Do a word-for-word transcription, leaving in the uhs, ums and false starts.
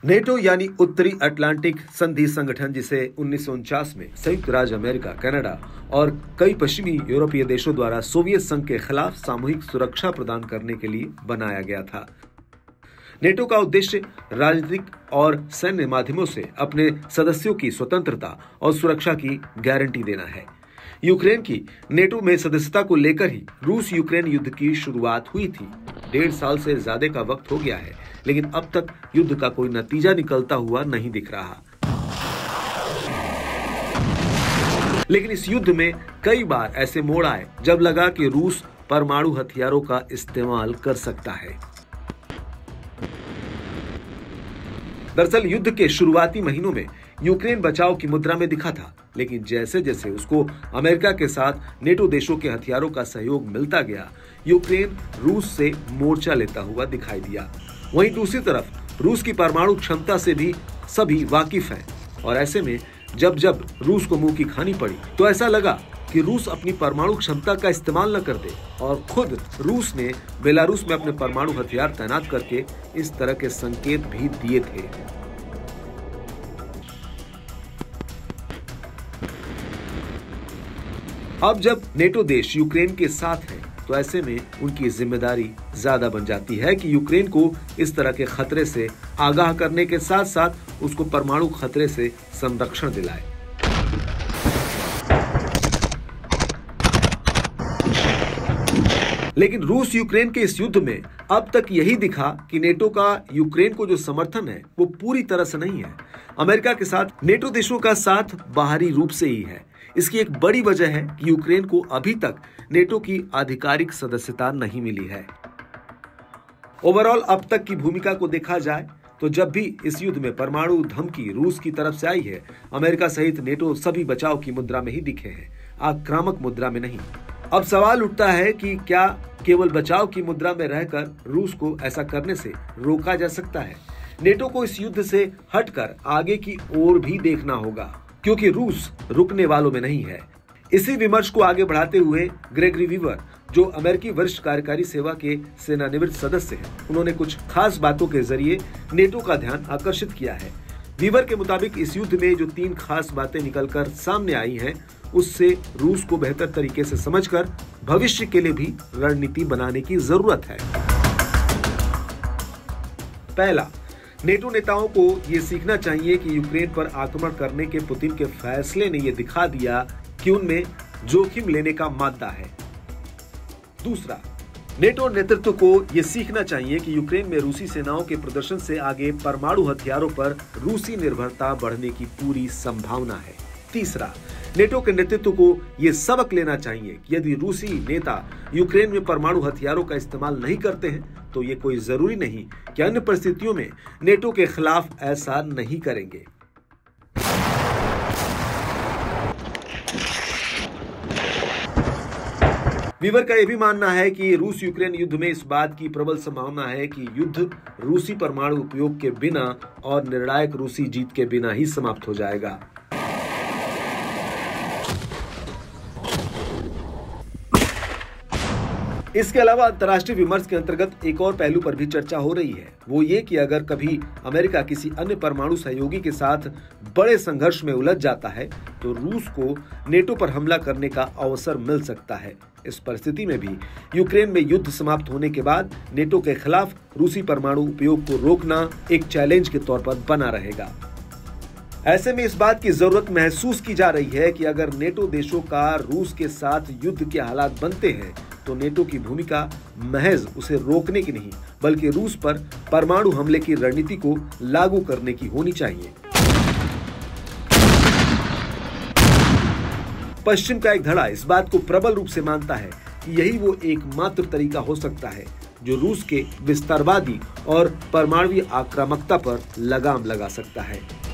NATO यानी उत्तरी Atlantic संधि संगठन, जिसे उन्नीस सौ उनचास में संयुक्त राज्य अमेरिका, कनाडा और कई पश्चिमी यूरोपीय देशों द्वारा सोवियत संघ के खिलाफ सामूहिक सुरक्षा प्रदान करने के लिए बनाया गया था। नेटो का उद्देश्य राजनीतिक और सैन्य माध्यमों से अपने सदस्यों की स्वतंत्रता और सुरक्षा की गारंटी देना है। यूक्रेन की नेटो में सदस्यता को लेकर ही रूस यूक्रेन युद्ध की शुरुआत हुई थी। डेढ़ साल से ज्यादा का वक्त हो गया है, लेकिन अब तक युद्ध का कोई नतीजा निकलता हुआ नहीं दिख रहा। लेकिन इस युद्ध में कई बार ऐसे मोड़ आए जब लगा कि रूस परमाणु हथियारों का इस्तेमाल कर सकता है। दरअसल युद्ध के शुरुआती महीनों में यूक्रेन बचाव की मुद्रा में दिखा था, लेकिन जैसे जैसे उसको अमेरिका के साथ नेटो देशों के हथियारों का सहयोग मिलता गया, यूक्रेन रूस से मोर्चा लेता हुआ दिखाई दिया। वहीं दूसरी तरफ रूस की परमाणु क्षमता से भी सभी वाकिफ हैं, और ऐसे में जब जब रूस को मुंह की खानी पड़ी तो ऐसा लगा कि रूस अपनी परमाणु क्षमता का इस्तेमाल न कर दे, और खुद रूस ने बेलारूस में अपने परमाणु हथियार तैनात करके इस तरह के संकेत भी दिए थे। अब जब नेटो देश यूक्रेन के साथ है, तो ऐसे में उनकी जिम्मेदारी ज्यादा बन जाती है कि यूक्रेन को इस तरह के खतरे से आगाह करने के साथ साथ उसको परमाणु खतरे से संरक्षण दिलाए। लेकिन रूस यूक्रेन के इस युद्ध में अब तक यही दिखा कि नेटो का यूक्रेन को जो समर्थन है वो पूरी तरह से नहीं है। अमेरिका के साथ नेटो देशों का साथ बाहरी रूप से ही है। इसकी एक बड़ी वजह है कि यूक्रेन को अभी तक नेटो की आधिकारिक सदस्यता नहीं मिली है। ओवरऑल अब तक की भूमिका को देखा जाए तो जब भी इस युद्ध में परमाणु धमकी रूस की तरफ से आई है, अमेरिका सहित नेटो सभी बचाव की मुद्रा में ही दिखे हैं, आक्रामक मुद्रा में नहीं। अब सवाल उठता है कि क्या केवल बचाव की मुद्रा में रहकर रूस को ऐसा करने से रोका जा सकता है? नेटो को इस युद्ध से हटकर आगे की ओर भी देखना होगा, क्योंकि रूस रुकने वालों में नहीं है। इसी विमर्श को आगे बढ़ाते हुए ग्रेगरी वीवर, जो अमेरिकी वरिष्ठ कार्यकारी सेवा के सेवानिवृत्त सदस्य हैं, उन्होंने कुछ खास बातों के जरिए नेटो का ध्यान आकर्षित किया है। वीवर के मुताबिक इस युद्ध में जो तीन खास बातें निकलकर सामने आई हैं, उससे रूस को बेहतर तरीके से समझकर भविष्य के लिए भी रणनीति बनाने की जरूरत है। पहला, नेटो नेताओं को यह सीखना चाहिए कि यूक्रेन पर आक्रमण करने के पुतिन के फैसले ने यह दिखा दिया कि उनमें जोखिम लेने का मादा है। दूसरा, नेटो नेतृत्व को यह सीखना चाहिए कि यूक्रेन में रूसी सेनाओं के प्रदर्शन से आगे परमाणु हथियारों पर रूसी निर्भरता बढ़ने की पूरी संभावना है। तीसरा, नेटो के नेतृत्व को यह सबक लेना चाहिए कि यदि रूसी नेता यूक्रेन में परमाणु हथियारों का इस्तेमाल नहीं करते हैं, तो ये कोई जरूरी नहीं कि अन्य परिस्थितियों में नेटो के खिलाफ ऐसा नहीं करेंगे। वीवर का यह भी मानना है कि रूस यूक्रेन युद्ध में इस बात की प्रबल संभावना है कि युद्ध रूसी परमाणु उपयोग के बिना और निर्णायक रूसी जीत के बिना ही समाप्त हो जाएगा। इसके अलावा अंतर्राष्ट्रीय विमर्श के अंतर्गत एक और पहलू पर भी चर्चा हो रही है, वो ये कि अगर कभी अमेरिका किसी अन्य परमाणु सहयोगी के साथ बड़े संघर्ष में उलझ जाता है, तो रूस को नेटो पर हमला करने का अवसर मिल सकता है। इस परिस्थिति में भी यूक्रेन में युद्ध समाप्त होने के बाद नेटो के खिलाफ रूसी परमाणु उपयोग को रोकना एक चैलेंज के तौर पर बना रहेगा। ऐसे में इस बात की जरूरत महसूस की जा रही है कि अगर नेटो देशों का रूस के साथ युद्ध के हालात बनते हैं, तो नेटो की भूमिका महज उसे रोकने की नहीं, बल्कि रूस पर परमाणु हमले की रणनीति को लागू करने की होनी चाहिए। पश्चिम का एक धड़ा इस बात को प्रबल रूप से मानता है कि यही वो एकमात्र तरीका हो सकता है जो रूस के विस्तारवादी और परमाणु आक्रामकता पर लगाम लगा सकता है।